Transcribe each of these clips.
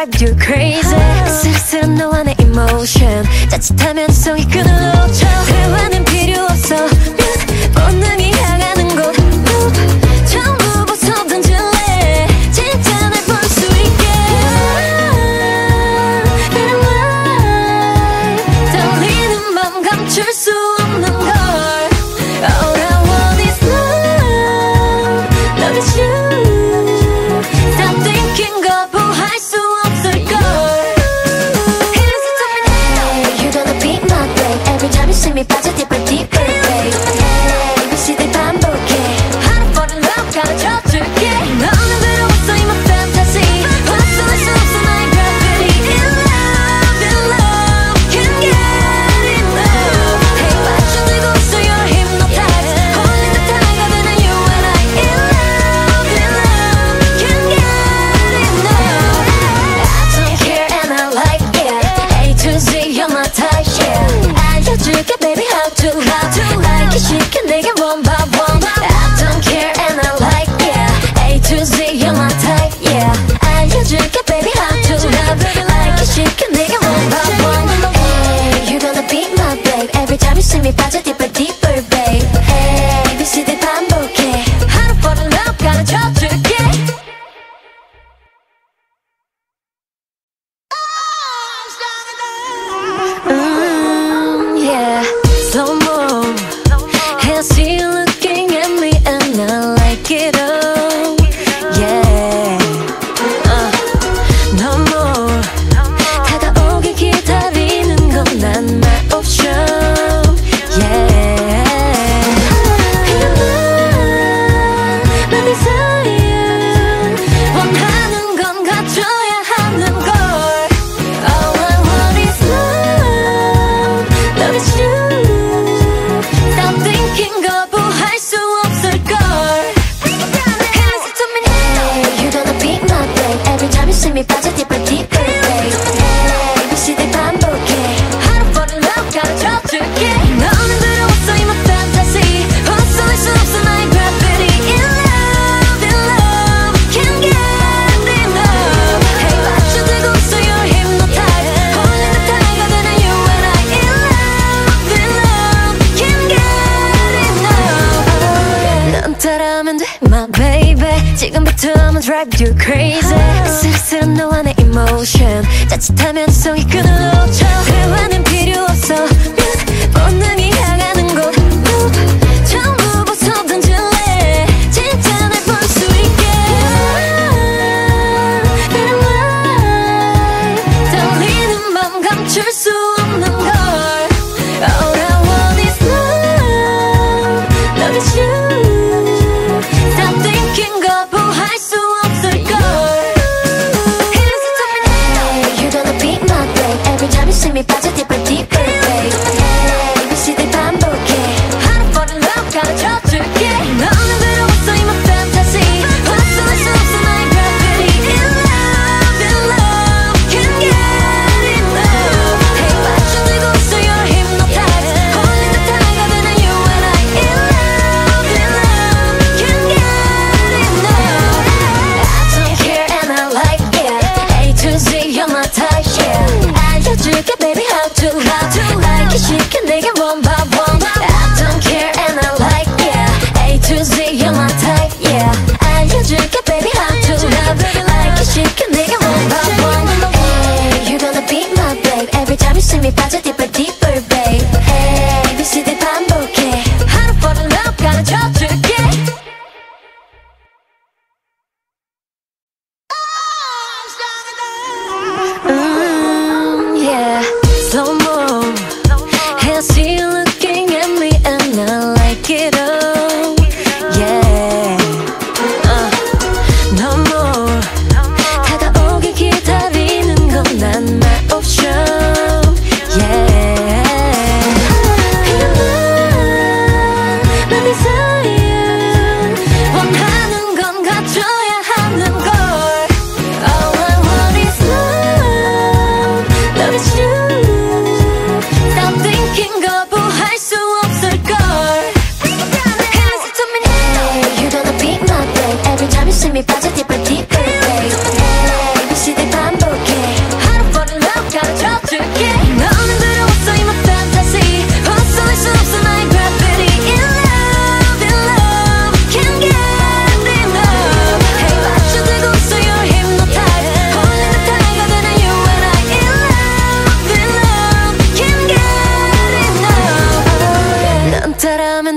drive you crazy. 쓸쓸한 너와 내 emotion 짜릿하면 성이 끈을 놓쳐. 대화는 필요 없어 본능이 향하는 곳 Loop 전부 벗어던질래 진짜 날 볼 수 있게. Better life 떨리는 맘 감출 수 없는 걸. All I want is love, love is you. Stop thinking 거부할 수 없을걸. Hey, you gonna be my babe. Every time you see me 빠져 deeper deeper babe. Hey, ABCD 반복해 하루 fall in love 가르쳐줄게. 너는 들어왔어 in my fantasy. 벗어날 수 없어 나의 gravity. In love, can't get enough. Hey, 빠져들고 있어 you're hypnotized. 홀린 듯 다가가는 you and I. In love, can't get enough. I don't care and I like it. A to Z you're my type yeah. 알려줄게 baby how to like it. 시켜 내게 one by one. I don't care and I like it. A to Z you're my type yeah. 알려줄게 baby how to like it. 시켜 내게 one by one. Hey, you gonna be my babe. Every time you see me 빠져 deeper deeper babe. Hey, ABCD 반복해 하루 fall in love 가르쳐줄게. Yeah, slow mo. I see you looking at me and I like it all. Yeah, no more. 다가오길 기다리는 건 난 my option. Yeah, my desire. 원하는 건 갖춰야 하는 걸. All I want is love, love is you. Stop thinking 거부할 수 없을걸. Hey, you gonna be my babe. Every time you see me 빠져 deeper deeper babe. Hey, ABCD 반복해 하루 fall in love 가르쳐줄게. 너는 들어왔어 in my fantasy. 벗어날 수 없어 나의 gravity. In love, can't get enough. Hey, 빠져들고 있어 you're hypnotized. 홀린 듯 다가가는 you and I. In love, can't get enough. 넌 따라하면 돼 my baby. 지금부터 I'ma drive you crazy. 쓸쓸한 너와 내 emotion 짜릿하면 성이 끈을 놓쳐. 대화는 필요 없어 본능이 향하는 곳 Loop 전부 벗어던질래 진짜 날 볼 수 있게. Better life 떨리는 맘 감출 수 없는 걸. All I want is love, love is you. Stop thinking 거부할 수 없을걸. Hey, you gonna be my babe. Every time you see me 빠져 deeper deeper babe. Hey, ABCD 반복해 하루 fall in love 가르쳐줄게. 너는 들어왔어 in my fantasy. 벗어날 수 없어 나의 gravity. In love, can't get enough. Hey, 빠져들고 있어 you're hypnotized. 홀린 듯 다가가는 you and I. In love, can't get enough. I don't care and I like it. A to Z you're my type yeah. 알려줄게 baby how to like it. 시켜 내게 one by one. I don't care and I like it. A to Z you're my type yeah. 알려줄게 baby how to like it. 시켜 내게 one by one. Hey, you gonna be my babe. Every time you see me 빠져 deeper deeper babe. Hey, ABCD 반복해 하루 fall in love 가르쳐줄게. Yeah, slow mo. I see you looking at me and I like it all. Yeah, no more. 다가오길 기다리는 건 난 my option. Yeah.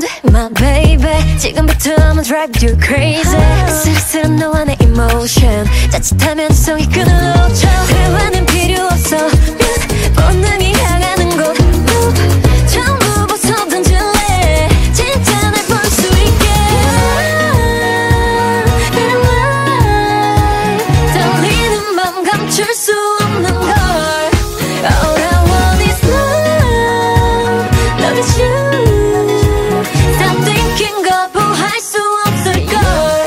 돼 my baby 지금부터 I'ma drive you crazy 쓸쓸한 너와 내 emotion 자칫하면 성이 끈을 놓쳐 대화는 필요 없어 본능이 향하는 곳 Loop 전부 벗어 던질래 진짜 날 볼 수 있게 Better life 떨리는 맘 감출 수 없는 걸 All I want is love Love is you Stop thinking 거부할 수 없을걸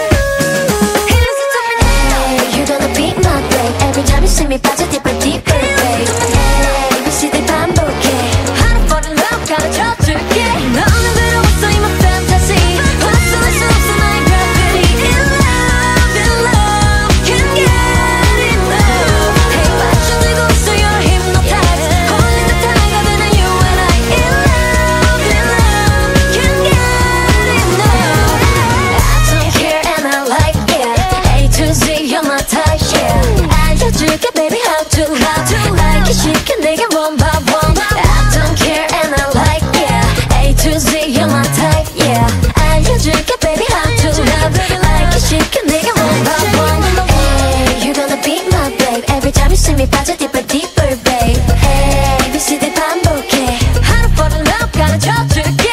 You're gonna be my babe Every time you see me 빠져 deeper deeper babe ABCD 반복해 How to fall in love 가르쳐줄게 너는 들어왔어 in my fantasy 벗어날 수 없어 나의 gravity In love can't get enough Hey 빠져들고 있어 you're hypnotized 홀린 듯 다가가는 you and I In love can't get enough I don't care and I like it A to Z you're my type yeah 알려줄게 baby how to like it 쉽게 내게 one by one I don't care and I like it A to Z you're my type yeah 알려줄게 baby how to like it 쉽게 내게 one by one Hey you're gonna be my babe Every time you see me 빠져 deeper deeper babe ABCD 반복해 How to fall in love 가르쳐줄게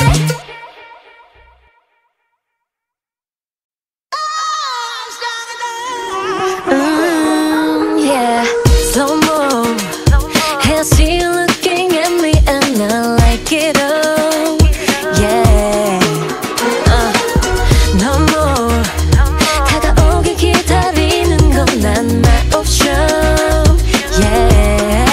yeah, slow mo. I see you looking at me and I like it all. Yeah, no more. 다가오길 기다리는 건 난 my option. Yeah,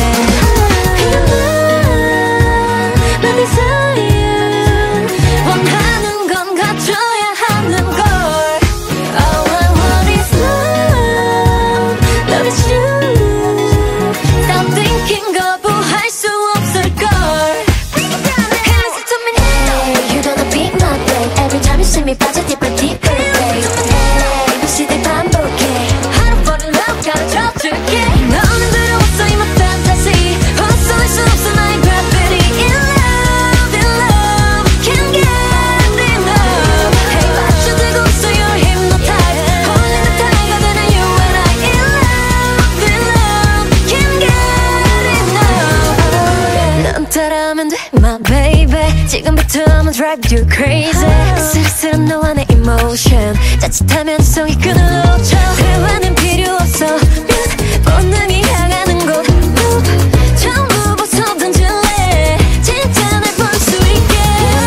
my desire. 원하는 건 가져야 하는 걸. All I want is love. Love is you. Stop thinking 거부할 수 없을걸. Listen to me now. You're gonna be my babe. Every time you see me 빠져 deeper deeper babe. ABCD 반복해. How to fall in love 가르쳐줄게. 너는 들어왔어 in my fantasy. 벗어날 수 없어 나의 gravity. In love can't get enough. Hey 빠져들고 있어 you're hypnotized. 홀린 듯 다가가는 you and I. In love can't get enough. 넌 따라하면 돼 my baby 지금부터 I'ma drive you crazy 쓸쓸한 너와 내 emotion 자칫하면 성이 끈을 놓쳐 대화는 필요 없어 본능이 향하는 곳 Loop 전부 벗어 던질래 진짜 날 볼 수 있게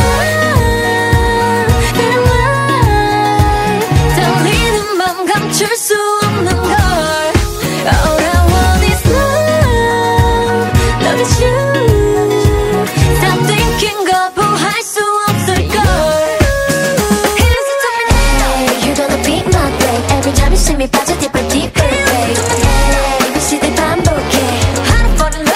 Better life 떨리는 맘 감출 수 없는 걸 All I want is love Love is you Stop thinking 거부할 수 없을걸 Listen to me now You're gonna be my babe Every time you see me 빠져 deeper deeper babe ABCD 반복해 How to fall in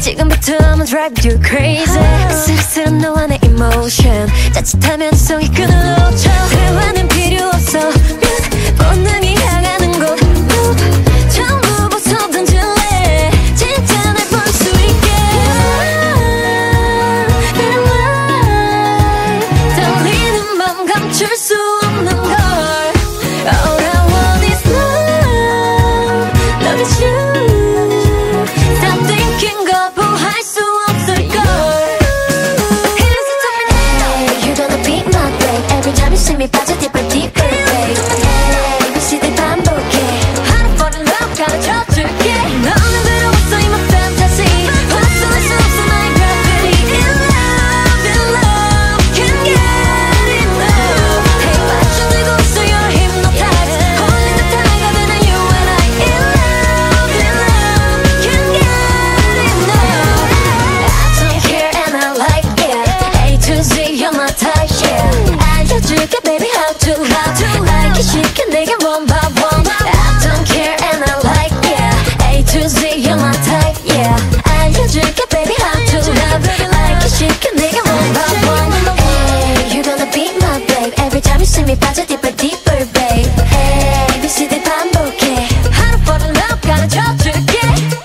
지금부터 I'ma drive you crazy. 쓸쓸한 너와 내 emotion, 짜릿하면 성이 끈을 놓쳐. 대화는 필요 없어. 본능이 향하는 곳 전부 벗어 던질래. 진짜 날 볼 수 있게. 떨리는 맘 감출 수 없는 걸. All I want is love, love is you. Stop thinking 거부할 수 없을걸. Listen to me now. You're gonna be my babe. Every time you see me 빠져 deeper deeper babe. ABCD 반복해. How to fall in love 가르쳐줄게. 너는 들어왔어 in my fantasy. 벗어날 수 없어 나의 gravity. In love, can't get enough. Hey 빠져들고 있어 you're hypnotized. 홀린 듯 다가가는 you and I. In love, can't get enough. I don't care and I like it. A to Z you're my type yeah. 알려줄게 baby how to like it 쉽게 내게 one by one. I don't care and I like it. A to Z you're my type yeah. 알려줄게 baby how to like it 쉽게 내게 one by one. Hey you're gonna be my babe. Every time you see me 빠져 deeper deeper babe. ABCD 반복해. How to fall in love 가르쳐줄게.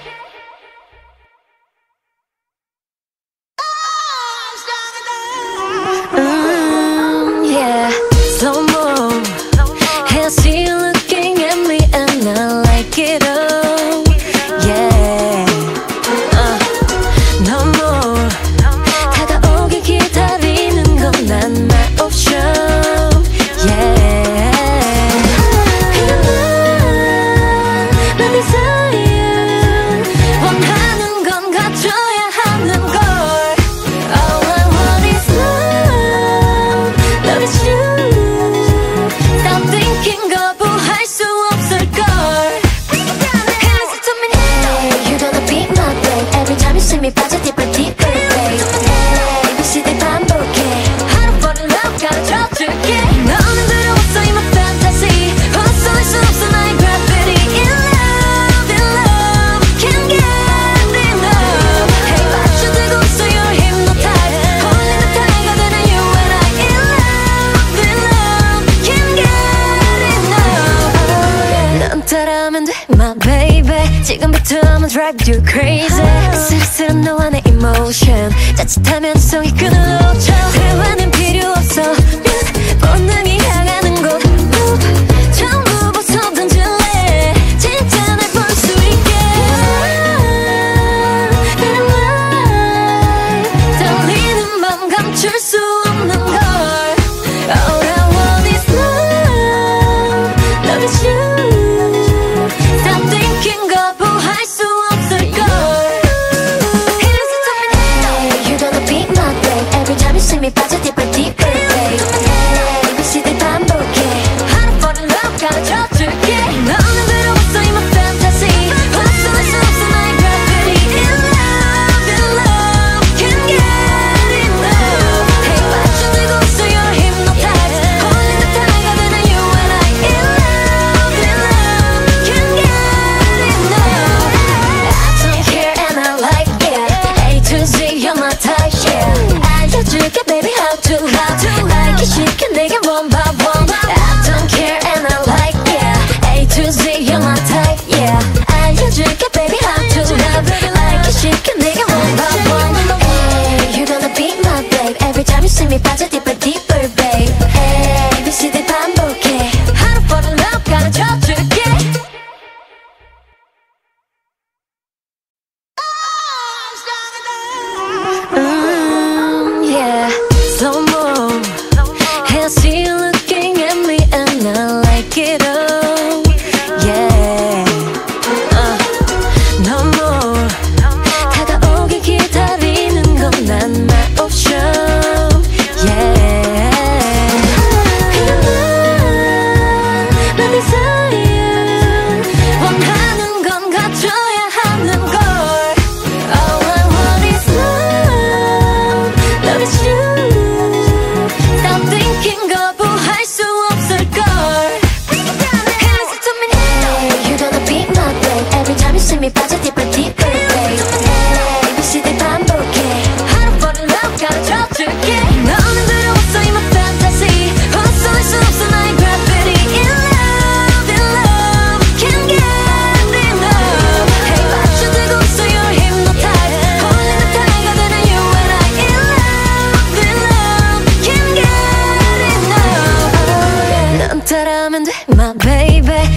Yeah, slow mo. I see you looking at me and I like it all. Yeah, no more. 다가오길 기다리는 건 난 my option. Yeah, 난 desire. 원하는 건 가져야 하는 걸. All I want is love, love is you. Stop thinking 거부할 수 없을걸. Listen to me now. You're gonna be my babe. Every time you see me 빠져 deeper deeper babe. ABCD 반복해. How to fall in love 가르쳐줄게. 너는 들어왔어 in my fantasy. 벗어날 수 없어 나의 gravity. In love, can't get enough. Hey 빠져들고 있어 you're hypnotized. 홀린 듯 다가가는 you and I. In love, can't get enough. 넌 따라하면 돼 my baby. 지금부터 I'ma drive you crazy. 쓸쓸한 너와 내 emotion, 짜릿하면 성이 끈을 놓쳐. 대화는 필요 없어. 본능이 향하는 곳 전부 벗어 던질래. 진짜 날 볼 수 있게. 떨리는 맘 감출 수 없는 걸. All I want is love, love is you. Stop thinking 거부할 수 없을걸. Listen to me now. You're gonna be my babe. Every time you see me 빠져 deeper deeper babe. ABCD 반복해. How to fall in love 가르쳐줄게. 너는 들어왔어 in my fantasy. 벗어날 수 없어 나의 gravity. In love, can't get enough. Hey 빠져들고 있어 you're hypnotized. 홀린 듯 다가가는 you and I. In love, can't get enough. I don't care and I like it. A to Z you're my type yeah. 알려줄게 baby how to like it 쉽게 내게 one by one. I don't care and I like it. A to Z you're my type yeah. 알려줄게 baby how to like it 쉽게 내게 one by one. Hey you're gonna be my babe. Every time you see me 빠져 deeper deeper babe. ABCD 반복해. How to fall in love 가르쳐줄게. Yeah, slow mo. I see you looking at me and I like it all. Yeah, no more. 다가오길 기다리는 건 난 my option. Yeah, 난 desire. 원하는 건 가져야 하는 걸. All I want is love.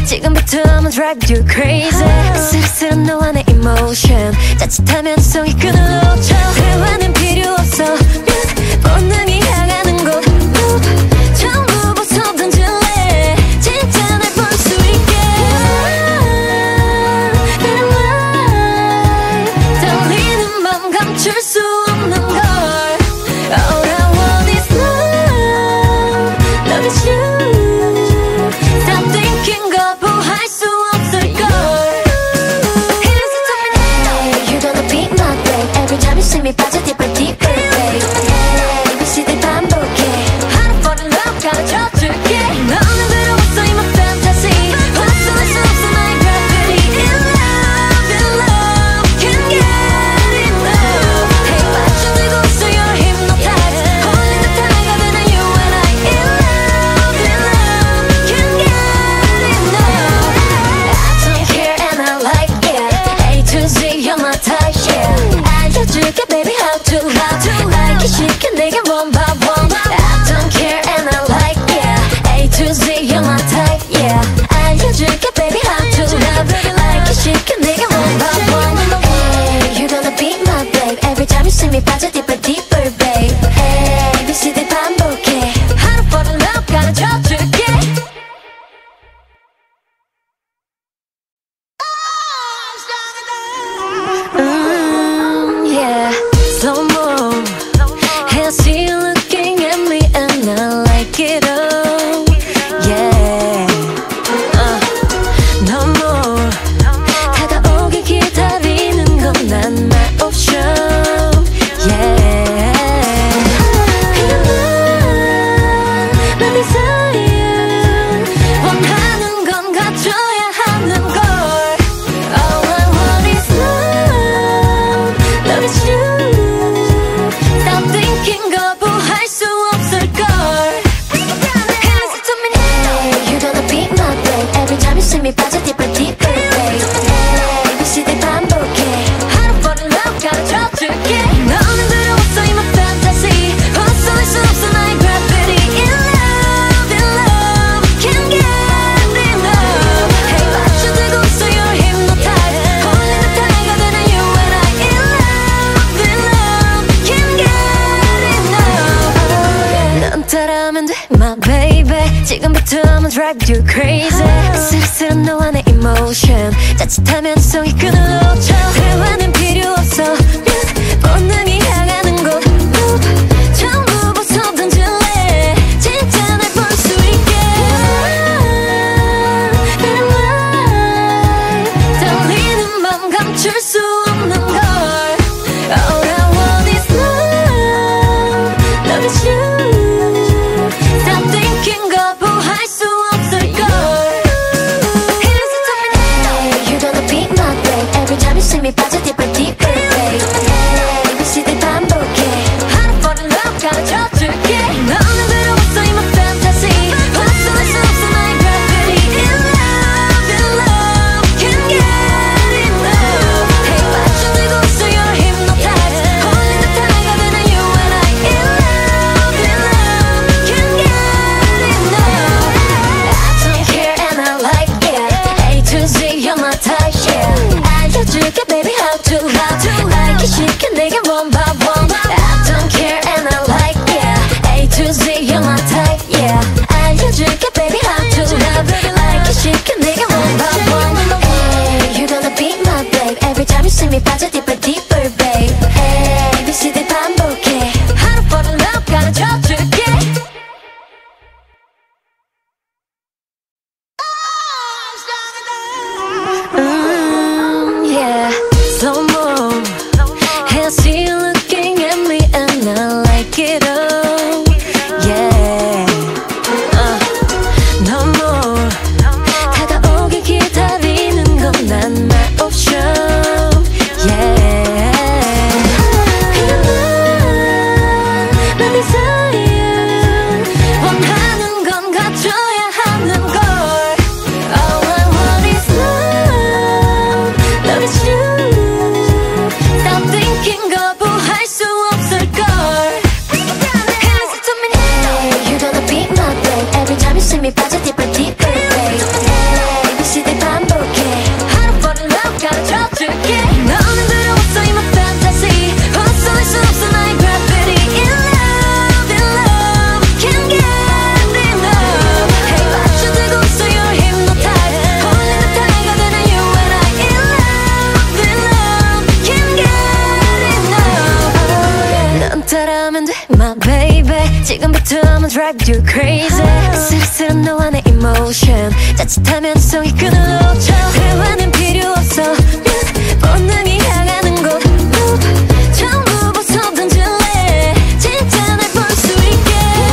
지금부터 I'ma drive you crazy 쓸쓸한 너와 내 emotion 짜릿하면 성이 끈을 놓쳐 대화는 필요 없어 본능이 향하는 곳 전부 벗어던질래 진짜 날 볼 수 있게 떨리는 맘 감출 수 없는 걸 All I want is love Love is you Stop thinking 거부할 수 없을걸 Listen to me now You're gonna be my babe Every time you see me 빠져 deeper deeper babe ABCD 반복해 How to fall in love 가르쳐줄게 너는 들어왔어 in my fantasy 벗어날 수 없어 나의 gravity In love can't get enough Hey 빠져들고 있어 you're hypnotized 홀린 듯한 가득한 you and I In love can't get enough I don't care and I like it A to Z you're my type yeah 알려줄게 baby how to like it 시켜 내게 one by one I don't care and I like it A to Z you're my type yeah 알려줄게 baby how to like it 시켜 내게 one by one Hey you're gonna be my babe Every time you see me 빠져 deeper deeper babe ABCD 반복해 How to fall in love 가르쳐줄게 yeah, slow mo. I see you looking at me and I like it all. Yeah, no more. 다가오길 기다리는 건 난 my option. Yeah, 난 desire. 원하는 건 갖춰야 하는 걸. All I want is love. Love is you. Stop thinking 거부할 수 없을걸. Listen to me now. You're gonna be my babe. Every time you see me 빠져 deeper deeper babe. ABCD 반복해. How to fall in love 가르쳐줄게. 너는 들어왔어 in my fantasy. 벗어날 수 없어 나의 gravity. In love can't get enough. Hey 빠져들고 있어 you're hypnotized. 홀린 듯한 가득한 you and I. In love can't get enough. 넌 따라하면 돼 my baby 지금부터 I'ma drive you crazy 쓸쓸한 너와 내 emotion 짜릿하면 성이 끈을 놓쳐 대화는 필요 없어 본능이 향하는 곳 전부 벗어던질래 진짜 날 볼 수 있게 떨리는 맘 감출 수 없는 걸 All I want is love Love is you Stop thinking 거부할 수 없을걸 Listen to me now You're gonna be my babe Every time you see me 빠져 deeper deeper babe 따라하면 돼 my baby 지금부터 I'ma drive you crazy 쓸쓸한 너와 내 emotion 자칫하면 성이 끈을 놓쳐 대화는 필요 없어 본능이 향하는 곳 Loop 전부 벗어 던질래 진짜 날 볼 수 있게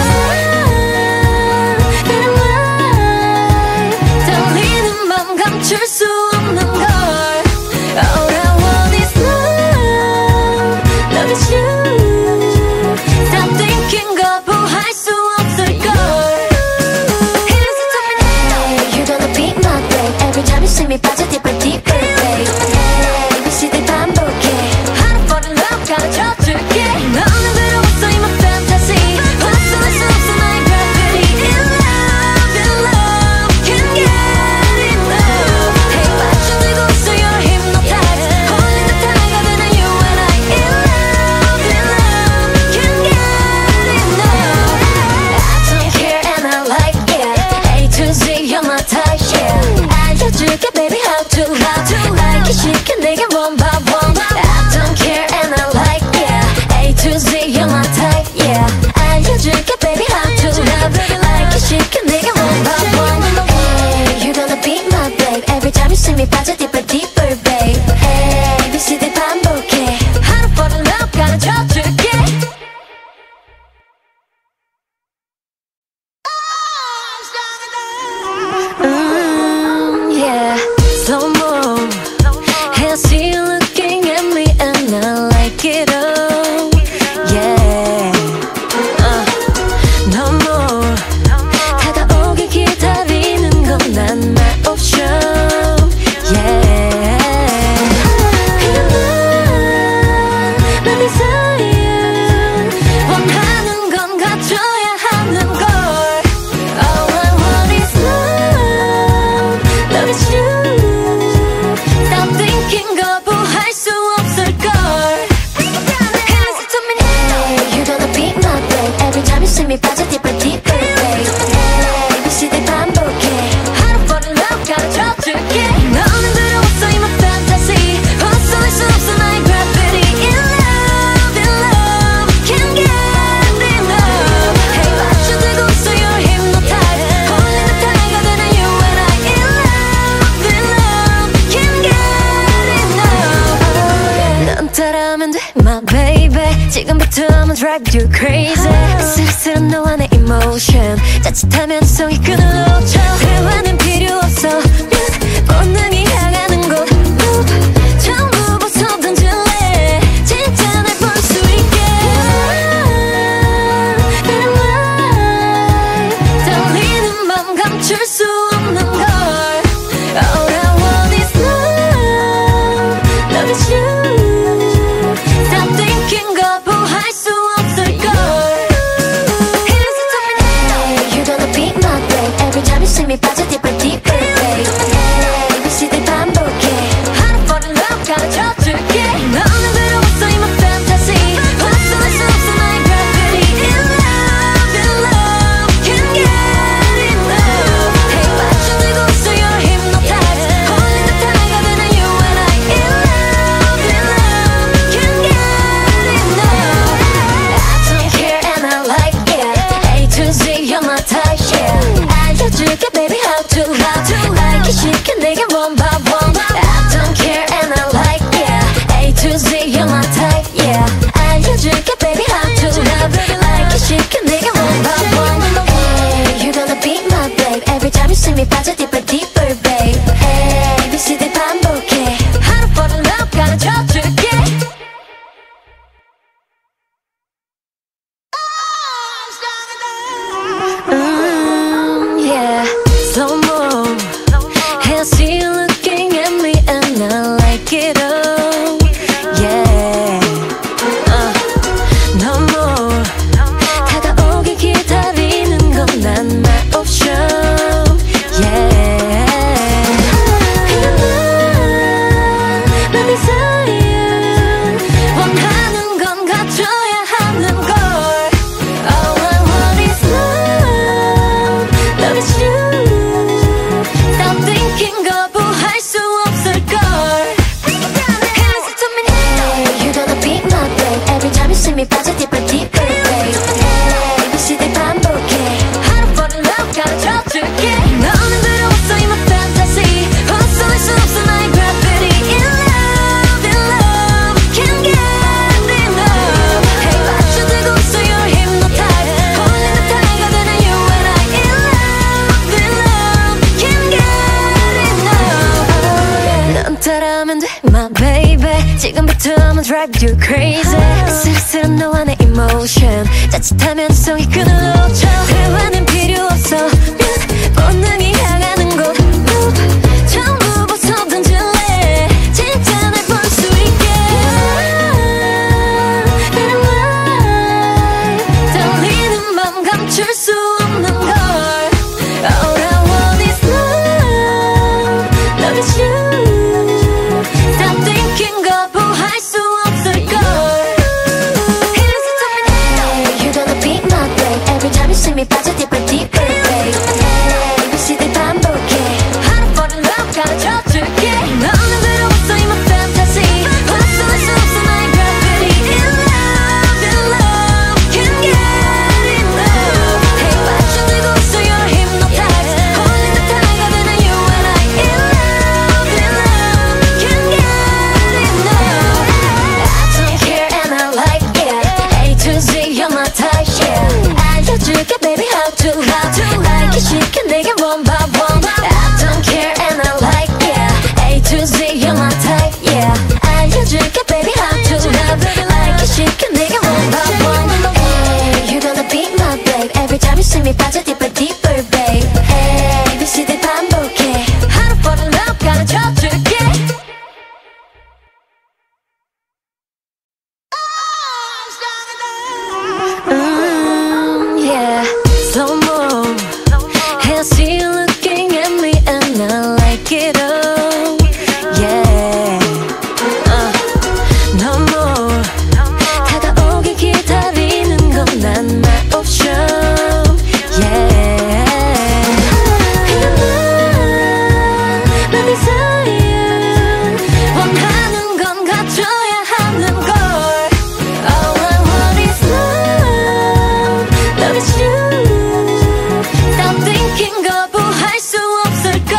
Better life 떨리는 맘 감출 수 없는 걸 All I want is love Love is you Stop thinking 거부할 수 없을걸 Listen to me now You're gonna be my babe Every time you see me 빠져 deeper deeper babe ABC들 반복해 How to fall in love 가르쳐줄게 너는 들어왔어 in my fantasy 벗어날 수 없어 나의 gravity In love can't get enough Hey 빠져들고 있어 you're hypnotized 홀린 듯 다가가는 you and I In love can't get enough I don't care and I like it A to Z you're my type yeah 알려줄게 baby how to like it 시켜 내게 one by one I don't care and I like it A to Z you're my type yeah 알려줄게 baby how to like it 시켜 내게 one by one Hey you're gonna be my babe Every time you see me 빠져 deeper deeper babe ABC들 반복해 How to fall in love 가르쳐줄게 yeah, slow mo. And I see you looking at me and I like it all. Yeah, no more. 다가오길 기다리는 건 난 my option. Yeah, my desire. 원하는 건 가져야 하는 걸. All I want is love. Love is you. Stop thinking 거부할 수 없을걸. Listen to me now. You're gonna be my babe. Every time you see me 빠져 deeper deeper babe. ABC들 반복해. How to fall in love 가르쳐줄게. 너는 들어왔어 in my fantasy. 벗어날 수 없어 나의 gravity. In love can't get enough. Hey 빠져들고 있어 you're hypnotized 홀린 듯 다가가는 you and I In love can't get enough 넌 따라하면 돼 my baby 지금부터 I'ma drive you crazy 쓸쓸한 너와 내 emotion 자칫하면 성이 끈을 놓쳐 대화는 필요 없어 본능이 향하는 곳 Loop 전부 벗어 던질래 진짜 날 볼 수 있게 Better life 떨리는 맘 감출 수 없는 걸 All I want is love Love is you Stop thinking 거부할 수 없을걸 Listen to me now You're gonna be my babe Every time you see me 빠져 deeper deeper babe ABC들 반복해 drive you crazy. 쓸쓸한 너와 내 emotion 짜릿하면 성이 끈을 놓쳐. 대화는 필요 없어. 본능이 향하는 곳 Loop 전부 벗어 던질래. 진짜 날 볼 수 있게. Better life 떨리는 맘 감출 수 없는 걸. All I want is love. Love is you. Stop thinking 거부할 수 없을걸. You're gonna be my babe. Every time you see me 빠져 deeper deeper babe. ABCD 반복해. How to fall in love 가르쳐줄게. 너는 들어왔어 in my fantasy. 벗어날 수 없어 나의 gravity. In love can't get enough. Hey 빠져들고 있어 you're hypnotized. 홀린 듯 다가가는 you and I. In love can't get enough. I don't care and I like it. A to Z you're my type yeah. 알려줄게 baby how to like it. 시켜 내게 one by one. I don't care and I like it. A to Z you're my type yeah. 알려줄게 baby how to like it. 시켜 내게 one by one. Hey, you're gonna be my babe. Every time you see me 빠져 deeper deeper babe. ABCD 반복해. How to fall in love 가르쳐줄게. Yeah, slow mo. I see you looking at me and I like it all. Yeah, no more. 다가오길 기다리는 건 난 my option. Yeah, 내 desire. 원하는 건 가져야 하는 걸. All I want is love. Love is you. Stop thinking 거부할 수 없을걸.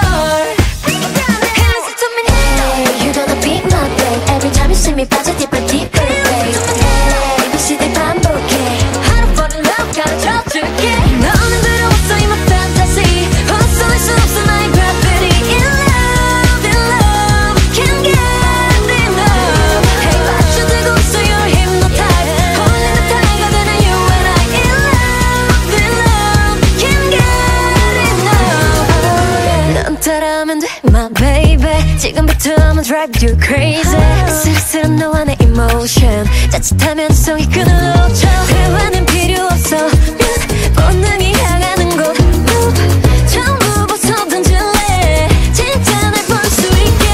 You're gonna be my babe. Every time you see me 빠져 deeper deeper babe. ABCD 반복해. How to fall in love 가르쳐줄게. 너는 들어왔어 in my fantasy. 벗어날 수 없어 나의 gravity. In love can't get enough. Hey 빠져들고 있어 you're hypnotized. 홀린 듯 다가가는 you and I. In love can't get enough. 넌 따라하면 돼 my baby. 지금부터 I'ma drive you crazy. 쓸쓸한 너와 내 emotion 짜릿하면 성이 끈을 놓쳐. 대화는 필요 없어. 본능이 향하는 곳 Loop 전부 벗어 던질래. 진짜 날 볼 수 있게.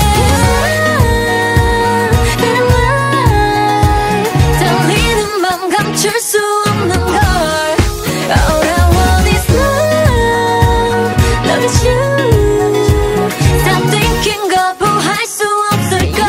Better life 떨리는 맘 감출 수 없는 걸. All I want is love. Love is you. Stop thinking 거부할 수 없을걸.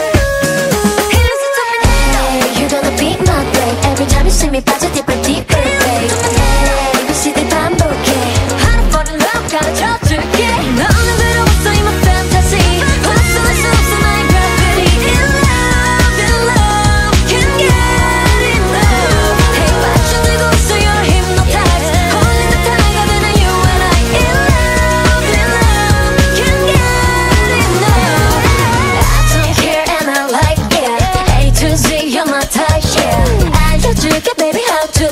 You're gonna be my babe. Every time you see me 빠져 deeper deeper babe. ABCD 반복해. How to fall in love 가르쳐줄게. 너는 들어왔어 in my fantasy. 벗어날 수 없어 나의 gravity. In love can't get enough. Hey 빠져들고 있어 you're hypnotized. 홀린 듯 다가가는 you and I. In love can't get enough. I don't care and I like it. A to Z you're my type yeah. 알려줄게 baby how to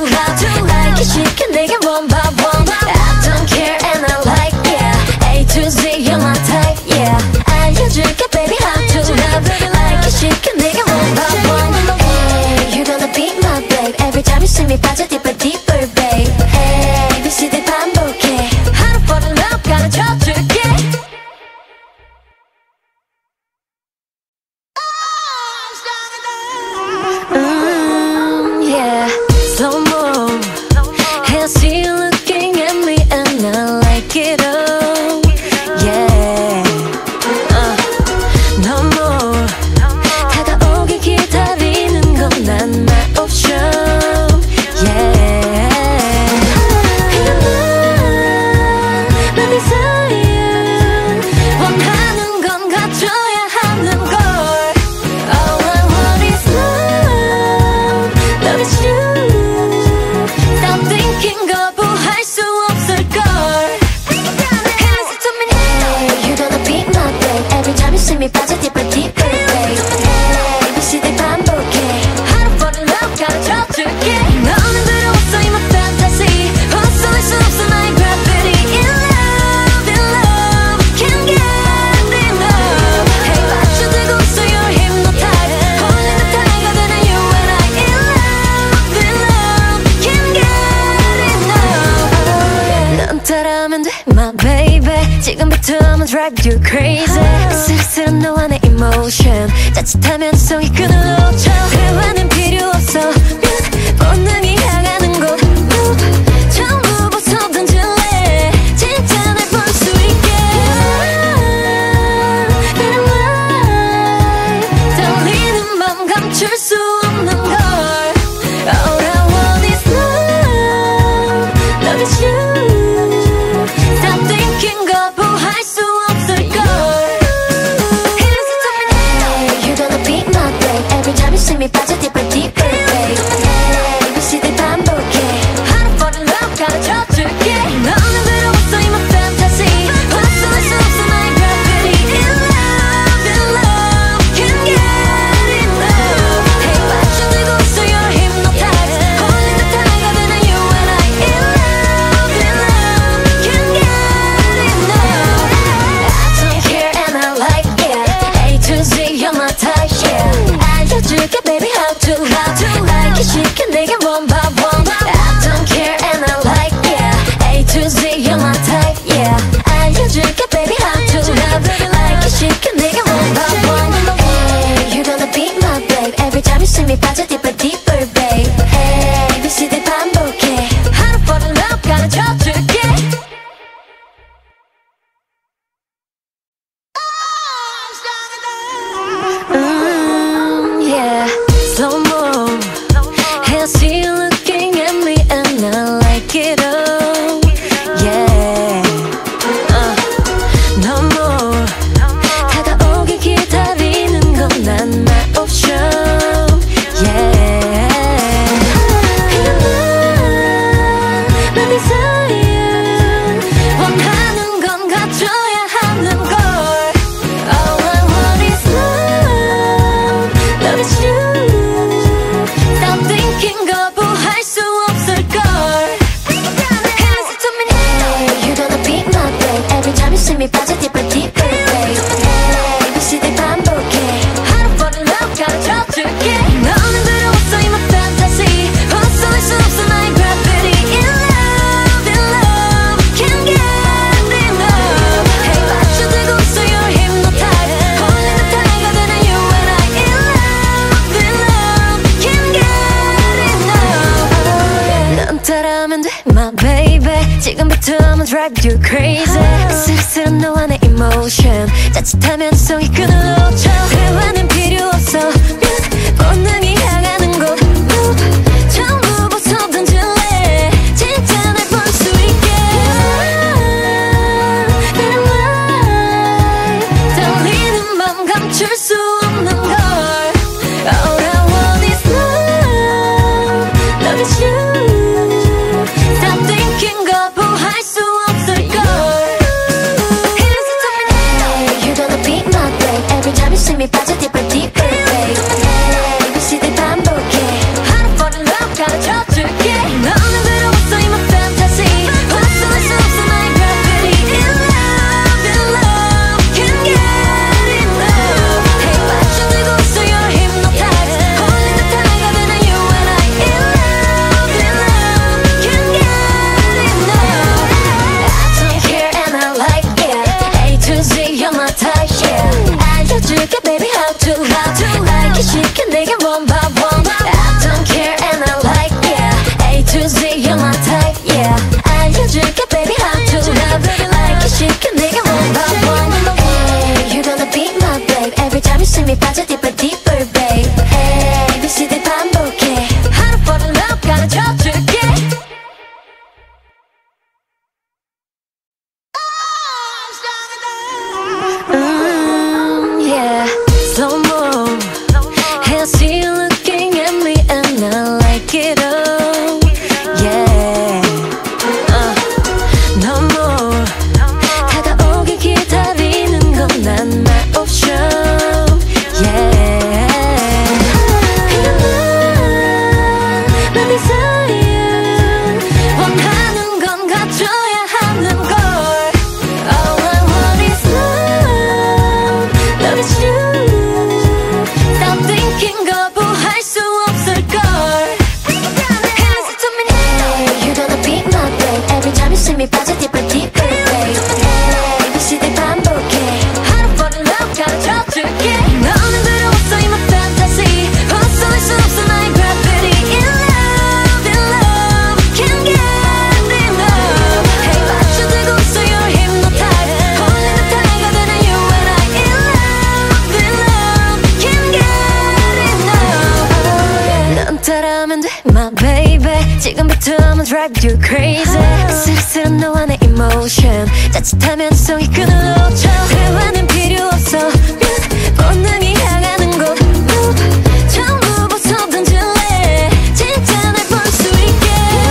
drive you crazy. 쓸쓸한 너와 내 emotion 자칫하면 성이 끈을 놓쳐. 대화는 필요 없어. 본능이 향하는 곳 Move 전부 벗어 던질래. 진짜 날 볼 수 있게. Better life 떨리는 맘 감출 수 없는 걸. All I want is love. Love is you. Stop thinking 거부할 수 없을걸. Hey, listen to me now. You're gonna be my babe. Every time you see me 빠져 deeper deeper babe. Hey, ABCD 반복해. How to fall in love 가르쳐줄게. 너는 들어왔어 in my fantasy. 벗어날 수 없어 나의 gravity. In love can't get enough. Hey, 빠져들고 있어 you're hypnotized. 홀린 듯 다가가는 you and I. In love can't get enough. I don't care and I like it. A to Z you're my type yeah. 알려줄게 baby how to like it. 쉽게 내게 one by one. I don't care and I like it. A to Z you're my type yeah. 알려줄게 baby how to like it. 쉽게 내게 one by one. Hey, you're gonna be my babe. Every time you see me 빠져 deeper deeper babe. Hey, ABCD 반복해. How to fall in love 가르쳐줄게. Yeah, slow mo. I see you looking at me and I like it all. Yeah, no more. 다가오길 기다리는 건 난 my option. Yeah, 내 desire. 원하는 건 가져야 하는 걸. All I want is love. Love is you. Stop thinking 거부할 수 없을걸. Hey, listen to me now. You're gonna be my babe. Every time you see me 빠져 deeper deeper babe. Hey, ABCD 반복해. How to fall in love 가르쳐줄게. 너는 들어왔어 in my fantasy. 벗어날 수 없어 나의 gravity. In love can't get enough. Hey, 빠져들고 있어 you're hypnotized. 홀린 듯 다가가는 you and I. In love can't get enough. 넌 따라하면 돼 my baby. 지금부터 I'ma drive you crazy. 쓸쓸한 너와 내 emotion 자칫하면 성이 끈을 놓쳐. 대화는 필요 없어. 본능이 향하는 곳 Move 전부 벗어 던질래. 진짜 날 볼 수 있게. Better life 떨리는 맘 감출 수 없는 걸. All I want is love. Love is you. Stop thinking 거부할 수 없을걸. Hey, listen to me now. You're gonna be my babe. Every time you see me 빠져 deeper deeper babe. Hey, ABCD 반복해. How to fall in love 가르쳐줄게. 너는 들어왔어 in my fantasy. 벗어날 수 없어 나의 gravity. In love can't get enough. Hey, 빠져들고 있어 you're hypnotized. 홀린 듯 다가가는 you and I. In love can't get enough. I don't care and I like it. A to Z you're my type yeah. 알려줄게 baby how to like it. 쉽게 내게 one by one. I don't care and I like it. A to Z you're my type yeah. 알려줄게 baby how to like it. 쉽게 내게 one by one. Hey, you're gonna be my babe. Every time you see me 빠져 deeper deeper babe. Hey, ABCD 반복해. How to fall in love 가르쳐줄게. Yeah, slow mo. I see you looking at me and I like it all. Yeah, no more. 다가오길 기다리는 건 난 my option. Yeah, 내 desire. 원하는 건 가져야 하는 걸. All I want is love. Love is you. Stop thinking 거부할 수 없을걸. 돼 my baby 지금부터 I'ma drive you crazy 쓸쓸한 너와 내 emotion 자칫하면 성이 끈을 놓쳐 대화는 필요 없어 본능이 향하는 곳 처음부터 던질래 진짜 날 볼 수 있게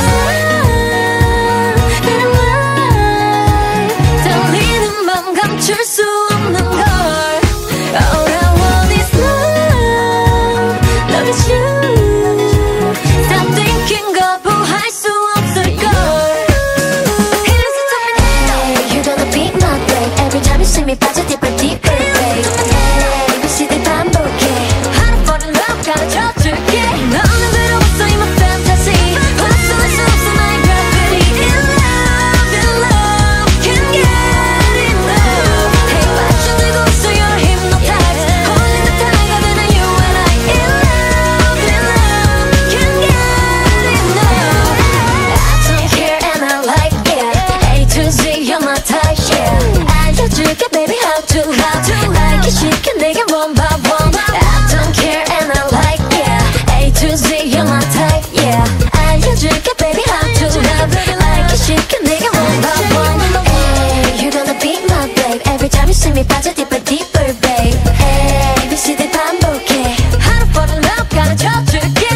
떨리는 맘 감출 수 없는 걸 All I want is love Love is you Stop thinking 거부할 수 없을걸 Listen to me now You're gonna be my babe Every time you see me 빠져 deeper deeper babe ABCD 반복해 How to fall in love 가르쳐줄게 너는 들어왔어 in my fantasy 벗어날 수 없어 나의 gravity In love, in love Can't get enough Hey 빠져들고 있어 you're hypnotized 홀린 듯한 가면은 you and I In love, can't get enough I don't care and I like it A to Z you're my type yeah 알려줄게 baby how to like it 시켜 내게 one by one I don't care and I like it A to Z you're my type yeah 알려줄게 baby how to like it 시켜 내게 one by one Hey you're gonna be my babe Every time you see me 빠져 deeper deeper babe ABCD 반복해 How to fall in love 가르쳐줄게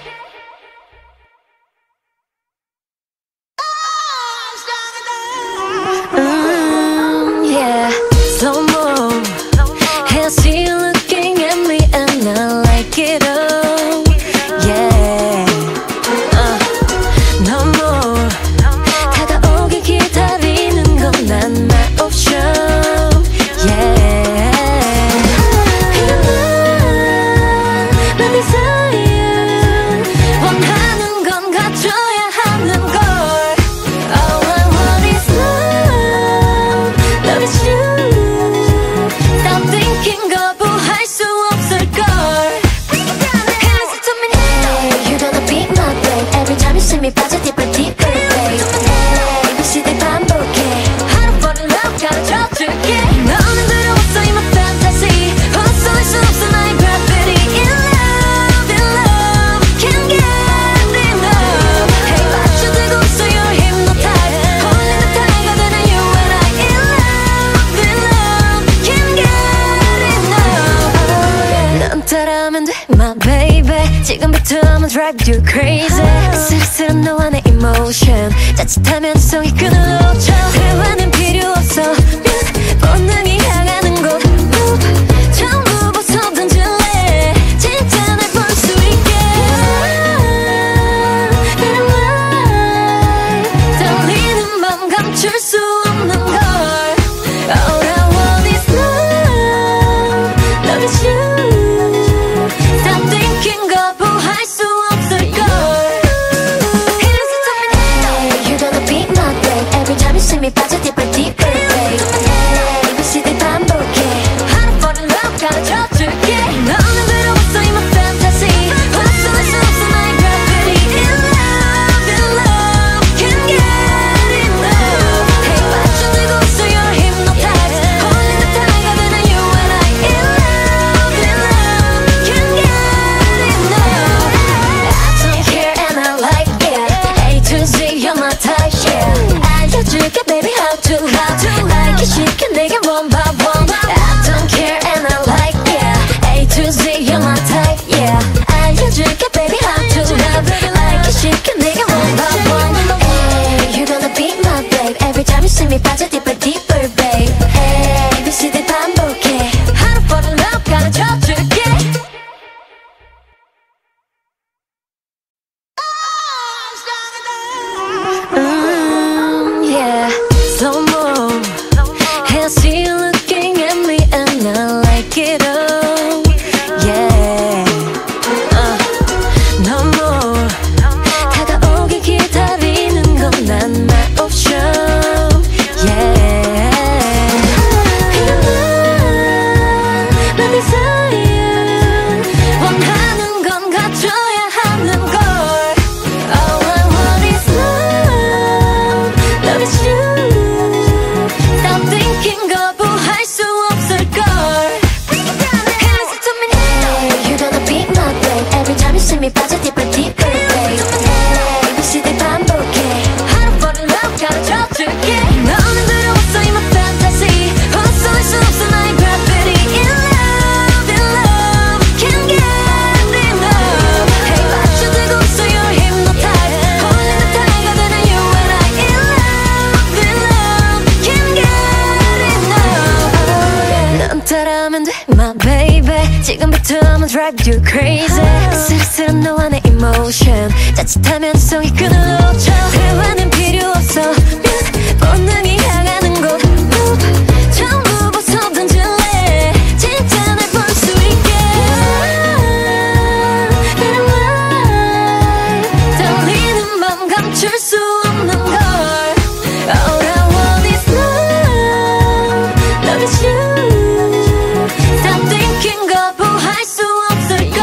yeah, slow mo. I see you looking at me and I like it all. Yeah, no more. 다가오길 기다리는 건 난 my option. Yeah, my desire. 원하는 건 갖춰야 하는 걸. All I want is love. Love is you. Stop thinking 거부할 수 없을걸. Listen to me now. You're gonna be my babe. Every time you see me 빠져 deeper deeper babe. ABCD 반복해. How to fall in love 가르쳐줄게. 너는 들어왔어 in my fantasy. 벗어날 수 없어 나의 gravity. In love, can't get enough. Hey 빠져들고 있어 you're hypnotized. 홀린 듯한 가면은 you and I. In love, can't get enough. 넌 따라하면 돼 my baby 지금부터 I'ma drive you crazy 쓸쓸한 너와 내 emotion 자칫하면 성이 끈을 놓쳐 대화는 필요 없어 본능이 향하는 곳 처음부터 던질래 진짜 날 볼 수 있게 떨리는 맘 감출 수 없는 걸 All I want is love Love is you Stop thinking 거부할 수 없을걸 Listen to me now You're gonna be my babe Every time you see me 빠져 deeper deeper babe ABCD drive you crazy. 쓸쓸한 너와 내 emotion 짜릿하면 성이 끈을 놓쳐. 대화는 필요 없어 본능이 향하는 곳 전부 벗어던질래 진짜 날 볼 수 있게. 떨리는 맘 감출 수 없는 걸. All I want is love, love is you. Stop thinking 거부할 수 없을걸.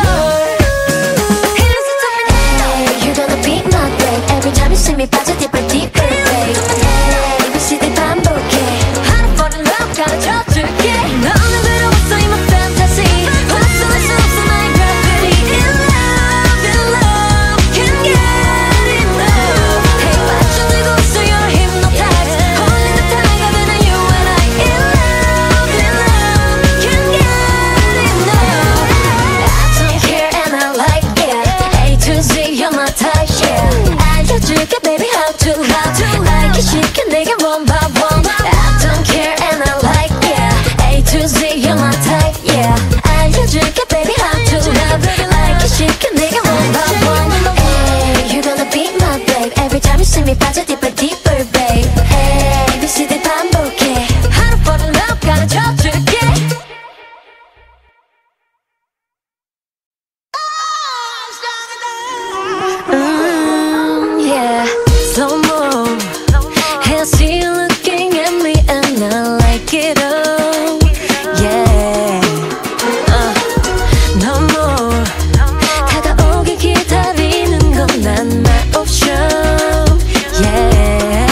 Hey, you're gonna be my babe. Every time you see me 빠져 deeper deeper babe. Hey, 미치듯 반복해 하루버린 love 가르쳐줄게. 너는 외로웠어 in my fantasy. 벗어날 수 없어 나의 gravity. In love, in love, can't get enough. Hey, 빠져들고 있어 you're hypnotized. 홀린 듯 다가가는 you and I. In love, can't get enough. I don't care and I like it. A to Z you're my type, yeah. 알려줄게 baby how to like it. 시켜 내게 one by one. I don't care and I like it. A to Z you're my type, yeah. 알려줄게 baby how to like it. 시켜 내게 one by one. Hey, you're gonna be my babe. Every time you see me 빠져 deeper deeper babe. Hey, 미치듯 반복해 하루버린 love 가르쳐줄게. Yeah, slow mo. I see you looking at me and I like it all. Yeah, no more. 다가오길 기다리는 건 난 my option. Yeah,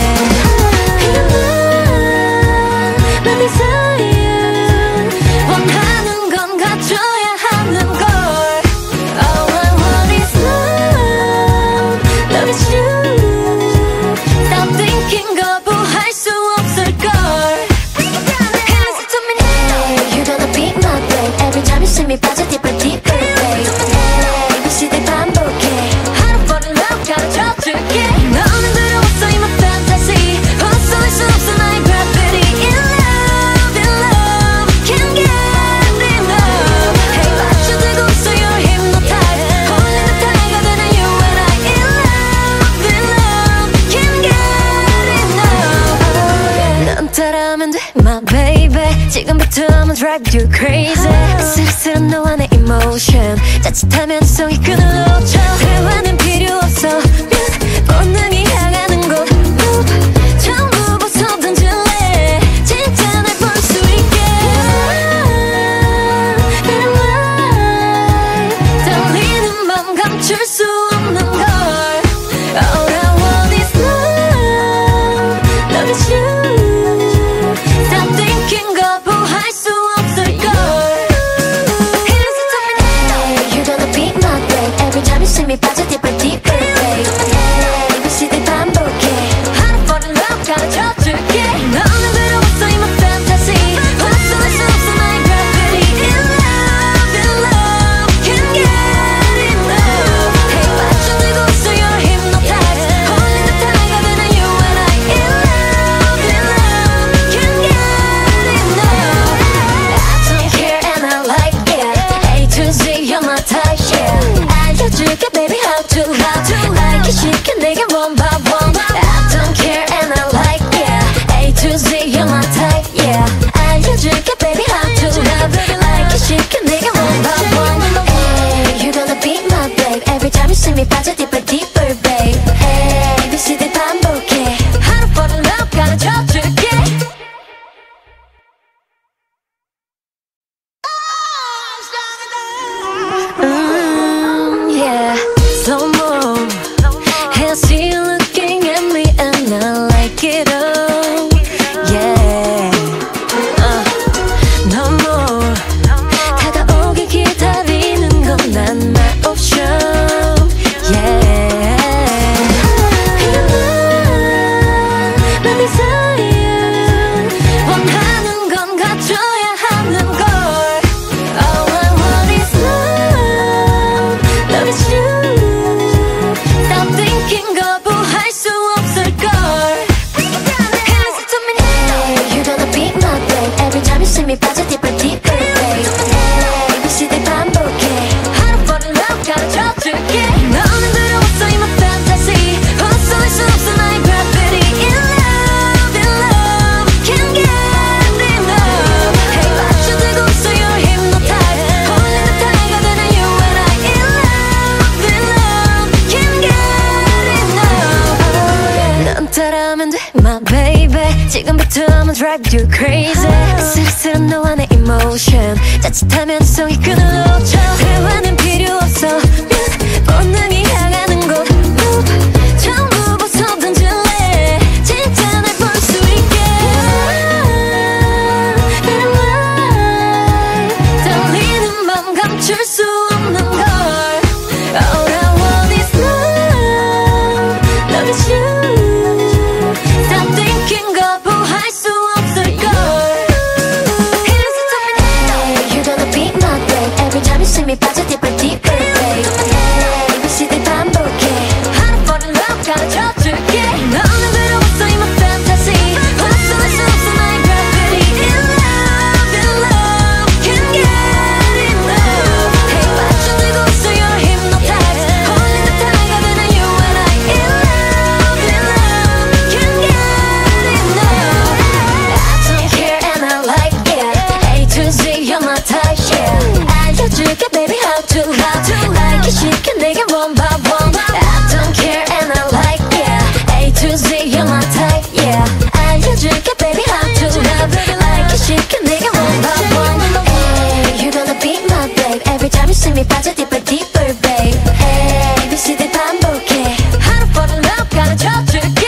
my desire. 원하는 건 갖춰야 하는 걸. All I want is love, love is you. Stop thinking 거부할 수 없을걸. Hey, listen to me now. You're gonna be my babe. Every time you see me 빠져 deeper deeper babe. Hey, 미치듯 반복해 하루버린 love 가르쳐줄게. 너는 외로웠어 in my fantasy. 벗어날 수 없어 나의 gravity. In love, can't get enough. Hey, 빠져들고 있어 you're hypnotized. 홀린 듯 다가가는 you and I. In love, can't get enough. 넌 따라하면 돼 my baby. 지금부터 I'ma drive you crazy. 쓸쓸한 너와 내 emotion 짜릿하면 성이 끈을 놓쳐. 대화는 필요 없어 본능이 향하는 곳 전부 벗어던질래 진짜 날 볼 수 있게. 떨리는 맘 감출 수 없는 걸. All I want is love, love is you. Stop thinking 거부할 수 없을걸. Hey, listen to me now. You're gonna be my babe. Every time you see me 빠져 deeper deeper babe. Hey, 미치듯 반복해 하루버린 love 가르쳐줄게. 너는 외로웠어 in my fantasy. 벗어날 수 없어 나의 gravity. In love, can't get enough. Hey, 빠져들고 있어 you're hypnotized. 홀린 듯 다가가는 you and I. In love, can't get enough. I don't care and I like it. A to Z you're my type, yeah. 알려줄게 baby how to like it. 시켜 내게 one by one. I don't care and I like it. A to Z you're my type, yeah. 알려줄게 baby how to like it. 시켜 내게 one by one. Hey, you're gonna be my babe. Every time you see me 빠져 deeper deeper babe. Hey, 미치듯 반복해 하루버린 love 가르쳐줄게. Yeah, slow mo. I see you looking at me and I like it all. Yeah, no more. 다가오길 기다리는 건 난 my option. Yeah. my baby. 지금부터 I'ma drive you crazy. 쓸쓸한 너와 내 emotion. 짜릿하면 성이 끈을 놓쳐. 대화는 필요 없어. 본능이 향하는 곳. Move. 전부 벗어 던질래. 진짜 날 볼 수 있게. 떨리는 맘 감출 수 없는 걸. All I want is love. Love is you. Stop thinking 거부할 수 없을 걸. Listen to me now. You're gonna be my babe. Every time you see me 빠져 deeper deeper babe. ABCD 반복해. How to fall in love 가르쳐줄게. 너는 들어왔어 in my fantasy. 벗어날 수 없어 나의 gravity. In love, in love, can't get enough. Hey 빠져들고 있어 you're hypnotized. 홀린 듯 다가가는 you and I. In love, can't get enough. I don't care and I like it. A to Z you're my type yeah. 알려줄게 baby how to like it. 시켜 내게 one by one. I don't care and I like it. A to Z you're my type yeah. 알려줄게 baby how to like it. 시켜 내게 one by one. Hey, you're gonna be my babe. Every time you see me 빠져 deeper deeper babe. Hey, ABCD 반복해. How to fall in love 가르쳐줄게.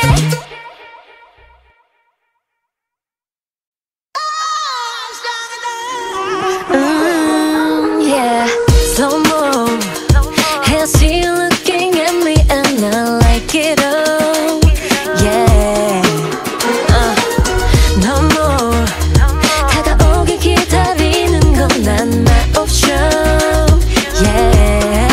Yeah, slow mo. And I see you looking at me and I like it all. Yeah, no more. 다가오길 기다리는 건 난 my option. Yeah,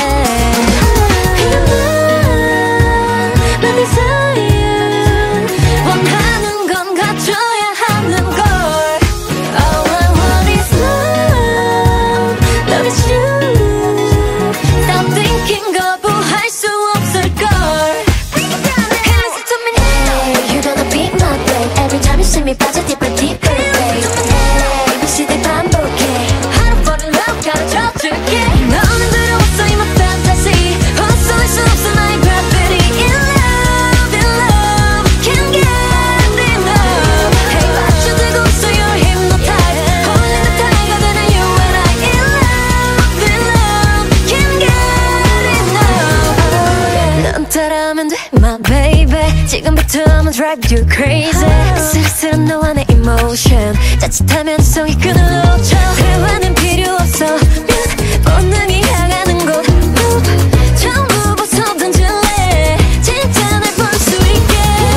my desire. 원하는 건 가져야 하는 걸. All I want is love. Love is you. Stop thinking 거부할 수 없을 걸. Listen to me now. You're gonna be my babe. Every time you see me 빠져 deeper deeper babe. ABCD 반복해. How to fall in love 가르쳐줄게. 너는 들어왔어 in my fantasy. 벗어날 수 없어 나의 gravity. In love, can't get enough. Hey 빠져들고 있어 you're hypnotized. 홀린 듯 다가가는 you and I. In love, can't get enough. 넌 따라하면 돼 my baby. 지금부터 I'ma drive you crazy. 쓸쓸한 너와 내 emotion. 짜릿하면 성이 끈을 놓쳐. 대화는 필요 없어. 본능이 향하는 곳. Move. 전부 벗어 던질래. 진짜 날 볼 수 있게.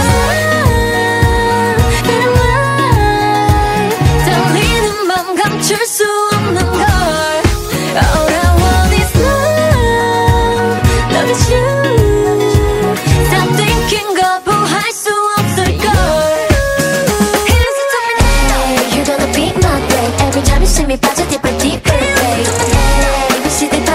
떨리는 맘 감출 수 없는 걸. All I want is love. Love is you. Stop thinking 거부할 수 없을 걸. Listen to me now. You're gonna be my babe. Every time you see me 빠져 deeper deeper babe. ABCD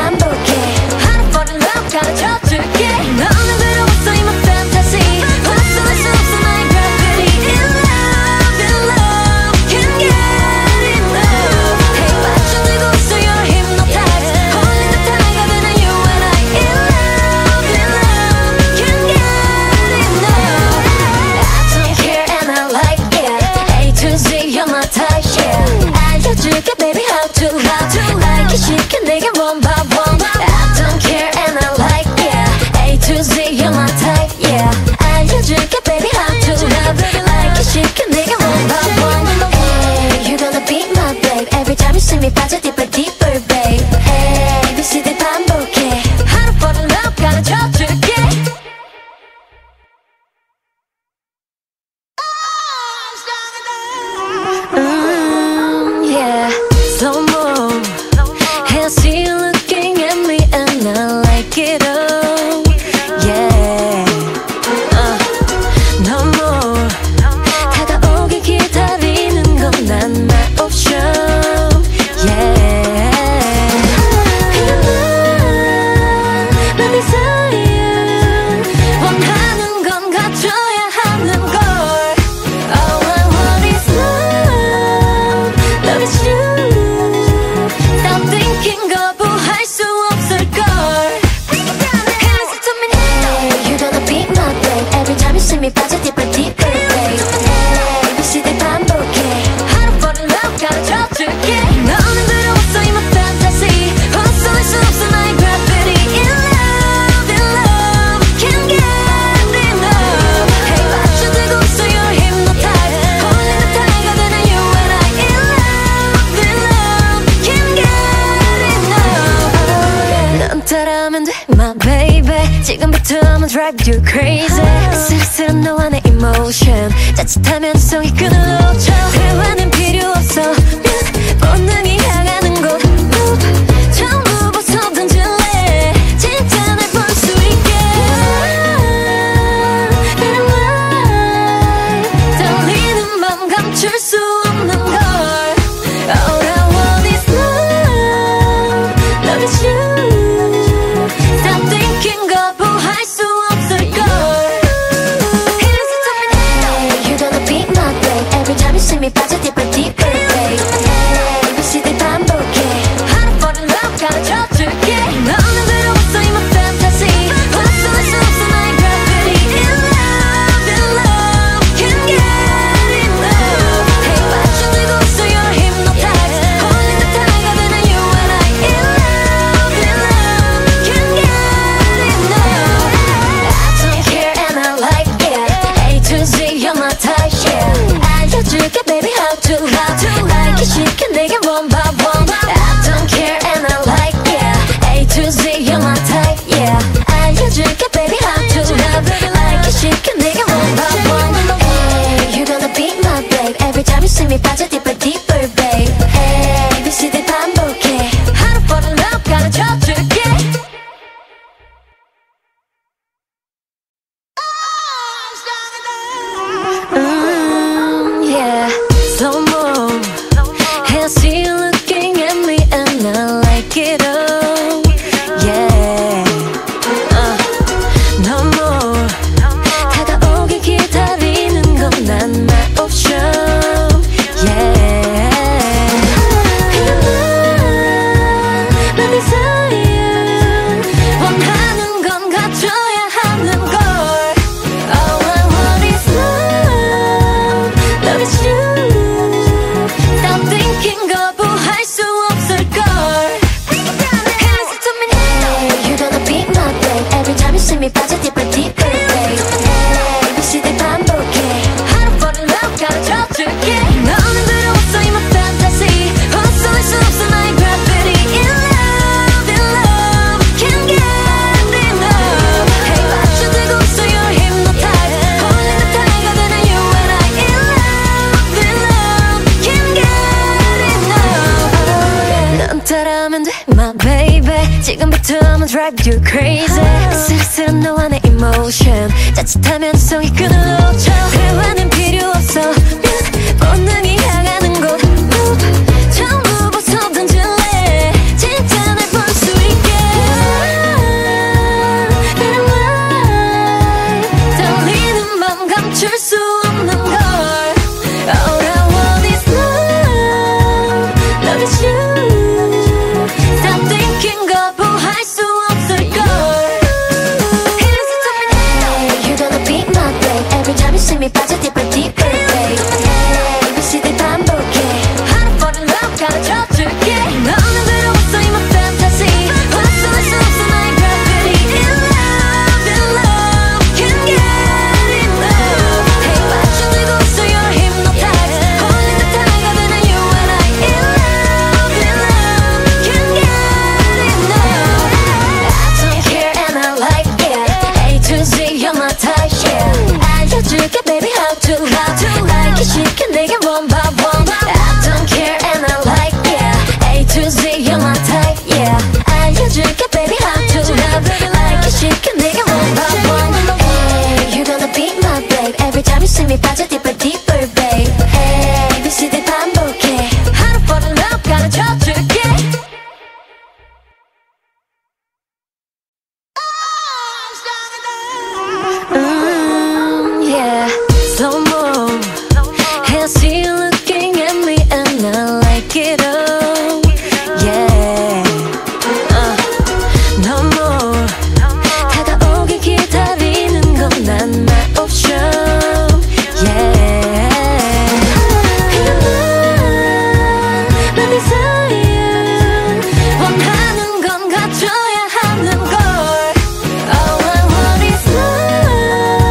지금부터 I'ma drive you crazy. 쓸쓸한 너와 내 emotion 자칫하면 성이 끈을 놓쳐. 대화는 필요 없어. 본능이 향하는 곳 Loop 전부 벗어 던질래. 진짜 날 볼 수 있게. Better life 떨리는 맘 감출 수 없는 걸. All I want is love. Love is you. Stop thinking 거부할 수 없을걸. You're gonna be my babe. Every time you see me 빠져 deeper deeper babe. ABCD 반복해. 하나 fall in love 가르쳐줄게. 너는 들어왔어 in my fantasy. 벗어날 수 없어 나의 gravity. In love can't get enough. Hey 빠져들고 있어 you're hypnotized. 홀린 듯 다가가는 you and I. In love can't get enough. I don't care and I like it. A to Z you're my type yeah. 알려줄게 baby how to like it. 쉽게 내게 one by one. I don't care and I like it. A to Z you're my type yeah. 알려줄게 baby how to like it. 쉽게 내게 one by one. Hey, you're gonna be my babe. Every time you see me 빠져 deeper deeper babe. ABCD 반복해. 하나 fall in love 가르쳐줄게. Yeah, slow mo. I see you looking at me and I like it all. Yeah, no more. 다가오길 기다리는 건 난 my option. Yeah, 내 desire. 원하는 건 가져야 하는 걸. All I want is love. Love is you. Stop thinking 거부할 수 없을걸. Listen to me now. You're gonna be my babe. Every time you see me 빠져 deeper deeper babe. ABCD 반복해. 하나 fall in love 가르쳐줄게. 너는 들어왔어 in my fantasy. 벗어날 수 없어 나의 gravity. In love can't get enough. Hey 빠져들고 있어 you're hypnotized. 홀린 듯 다가가는 you and I. In love can't get enough. 넌 따라하면 돼 my baby. 지금부터 I'ma drive you crazy. 쓸쓸한 너와 내 emotion 자칫하면 성이 끈을 놓쳐. 대화는 필요 없어. 본능이 향하는 곳 Loop 전부 벗어 던질래. 진짜 날 볼 수 있게. Better life 떨리는 맘 감출 수 없는 걸. All I want is love. Love is you. Stop thinking 거부할 수 없을걸. Listen to me now. You're gonna be my babe. Every time you see me 빠져 deeper deeper babe. ABCD 반복해. 하나 fall in love 가르쳐줄게. 너는 들어왔어 in my fantasy. 벗어날 수 없어 나의 gravity. In love can't get enough. Hey 빠져들고 있어 you're hypnotized. 홀린 듯 다가가는 you and I. In love can't get enough. I don't care and I like it. A to Z you're my type yeah. 알려줄게 baby how to like it. 쉽게 내게 one by one. I don't care and I like it. A to Z you're my type yeah. 알려줄게 baby how to like it. 쉽게 내게 one by one. Hey, you're gonna be my babe. Every time you see me 빠져 deeper deeper babe. ABCD 반복해. 하나 fall in love 가르쳐줄게. Yeah, slow mo. I see you looking at me and I like it all. Yeah, no more. 다가오길 기다리는 건 난 my option. Yeah, 내 desire. 원하는 건 가져야 하는 걸. All I want is love.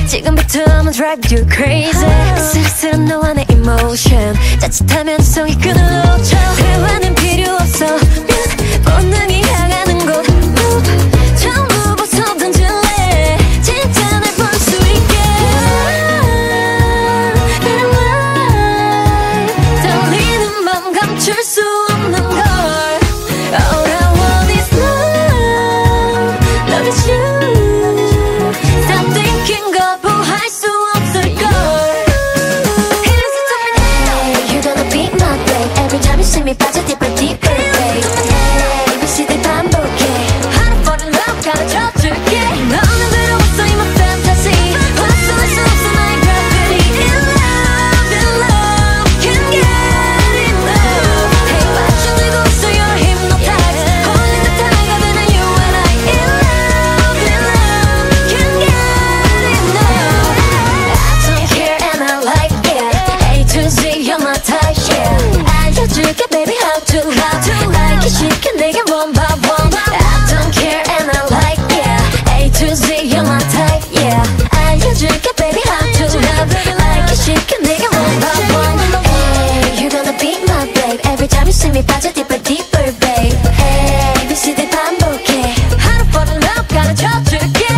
지금부터 I'ma drive you crazy. 쓸쓸한 너와 내 emotion 자칫하면 성이 끈을 놓쳐. 대화는 필요 없어. 본능이 향하는 곳 Move 처음부터 던질래. 진짜 날 볼 수 있게. 떨리는 맘 감출 수 없는 걸. All I want is love. Love is you. Stop thinking 거부할 수 없을걸. Listen to me now. You're gonna be my babe. Every time you see me 빠져 deeper deeper babe. ABC들 반복해. How to fall in love 가르쳐줄게. 너는 들어왔어 in my fantasy. 벗어날 수 없어 나의 gravity. In love can't get enough. Hey 빠져들고 있어 you're hypnotized. 홀린 듯 다가가는 you and I. In love can't get enough. I don't care and I like it. A to Z you're my type yeah. 알려줄게 baby how to like it 쉽게 내게 one by one. I don't care and I like it. A to Z you're my type yeah. 알려줄게 baby how to like it 쉽게 내게 one by one. Hey you're gonna be my babe. Every time you see me 빠져 deeper deeper babe. ABC들 반복해. How to fall in love 가르쳐줄게.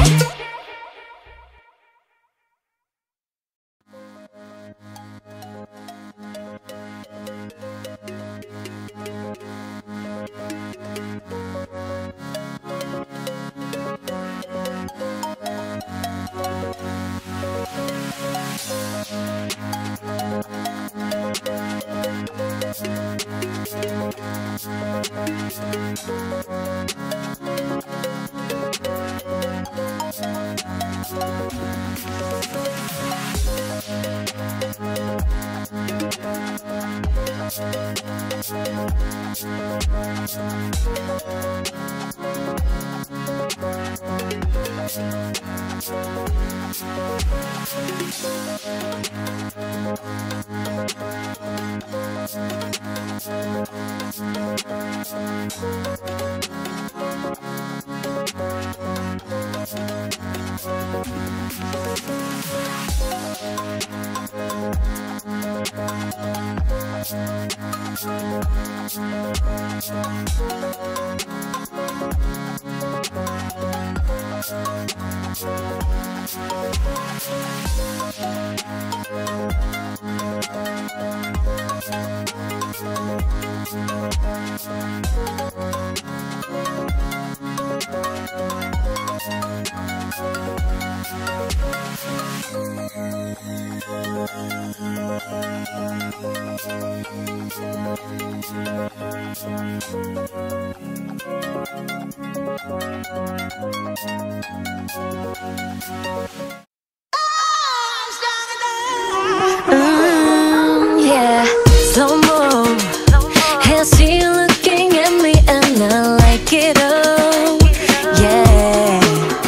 Yeah, slow mo. I see you looking at me and I like it all. Yeah,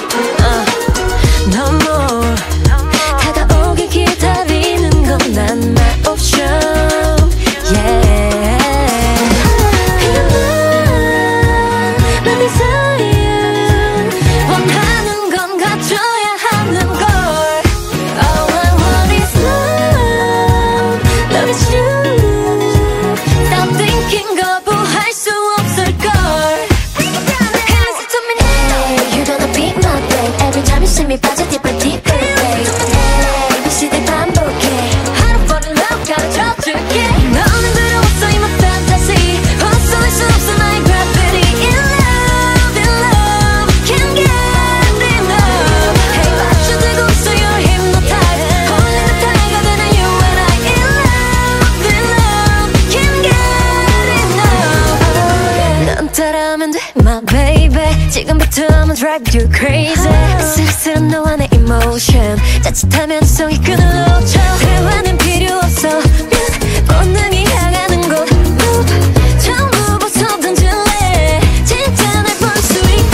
no more. 다가오길 기다리는 건 난 my option. Yeah, my desire. 원하는 건 갖춰야 하는 걸. All I want is love. Love is you. Stop thinking 거부할 수 없을걸. Listen to me now. You're gonna be my babe. Every time you see me 빠져 deeper deeper babe. ABC들 반복해. How to fall in love 가르쳐줄게. 너는 들어왔어 in my fantasy. 벗어날 수 없어 나의 gravity. In love can't get enough. Hey 빠져들고 있어 you're hypnotized. 홀린 듯 다가가는 you and I. In love can't get enough. 넌 따라하면 돼 my baby. 지금부터 I'ma drive you crazy. 쓸쓸한 너와 내 emotion 자칫하면 성이 끈을 놓쳐. 대화는 필요 없어. 본능이 향하는 곳 Move 처음부터 던질래. 진짜 날 볼 수 있게.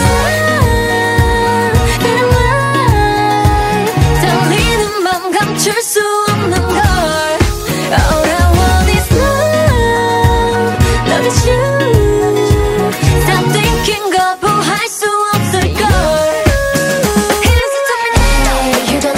떨리는 맘 감출 수 없는 걸. All I want is love. Love is you. Stop thinking 거부할 수 없을걸. Listen to me now. You're gonna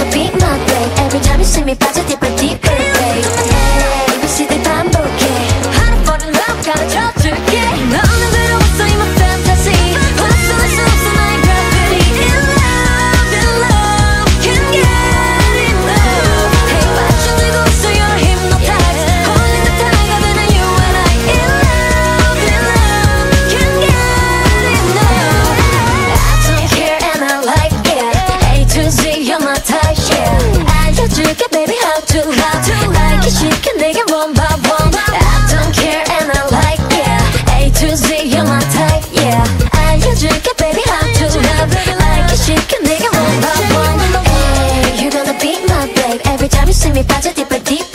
like it 시켜 내게 one by one. I don't care and I like yeah. A to Z you're my type yeah. 알려줄게 baby how to love. Like it 시켜 내게 one by one. Hey, you're gonna be my babe. Every time you see me 빠져 deeper deep.